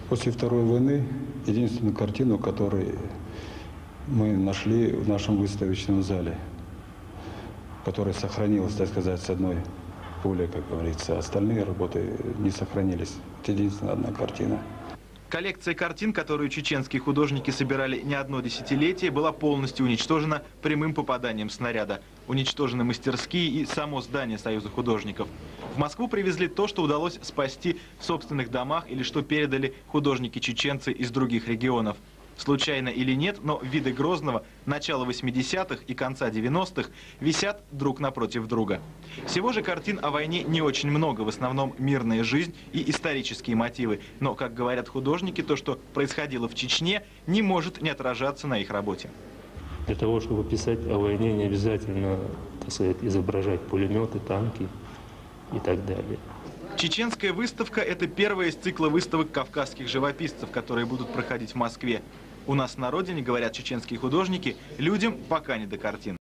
После Второй войны единственную картину, которую мы нашли в нашем выставочном зале, которая сохранилась, так сказать, с одной пули, как говорится. Остальные работы не сохранились. Это единственная одна картина. Коллекция картин, которую чеченские художники собирали не одно десятилетие, была полностью уничтожена прямым попаданием снаряда. Уничтожены мастерские и само здание Союза художников. В Москву привезли то, что удалось спасти в собственных домах или что передали художники-чеченцы из других регионов. Случайно или нет, но виды Грозного начала 80-х и конца 90-х висят друг напротив друга. Всего же картин о войне не очень много, в основном мирная жизнь и исторические мотивы. Но, как говорят художники, то, что происходило в Чечне, не может не отражаться на их работе. Для того, чтобы писать о войне, не обязательно, так сказать, изображать пулеметы, танки и так далее. Чеченская выставка – это первая из цикла выставок кавказских живописцев, которые будут проходить в Москве. У нас на родине, говорят чеченские художники, людям пока не до картин.